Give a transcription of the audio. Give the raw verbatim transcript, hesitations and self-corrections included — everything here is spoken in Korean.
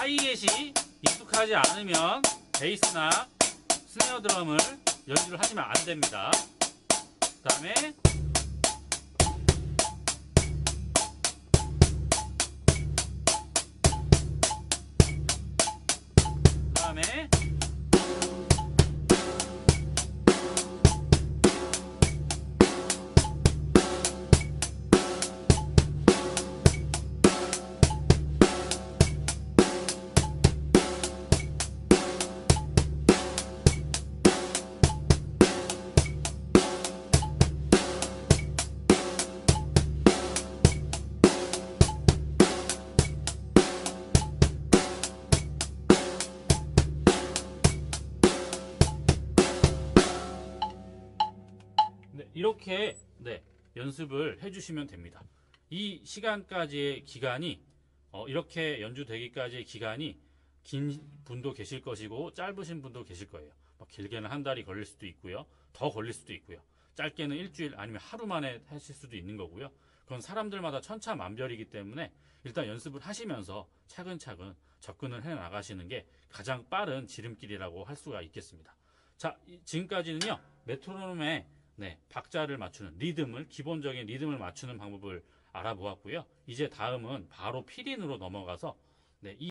하이햇이 익숙하지 않으면 베이스나 스네어 드럼을 연주를 하시면 안 됩니다. 그 다음에 그 다음에 네, 이렇게 네, 연습을 해주시면 됩니다. 이 시간까지의 기간이 어, 이렇게 연주되기까지의 기간이 긴 분도 계실 것이고 짧으신 분도 계실 거예요. 뭐 길게는 한 달이 걸릴 수도 있고요. 더 걸릴 수도 있고요. 짧게는 일주일 아니면 하루 만에 하실 수도 있는 거고요. 그건 사람들마다 천차만별이기 때문에 일단 연습을 하시면서 차근차근 접근을 해 나가시는 게 가장 빠른 지름길이라고 할 수가 있겠습니다. 자, 지금까지는요 메트로놈의 네, 박자를 맞추는 리듬을 기본적인 리듬을 맞추는 방법을 알아보았고요. 이제 다음은 바로 필인으로 넘어가서 네, 이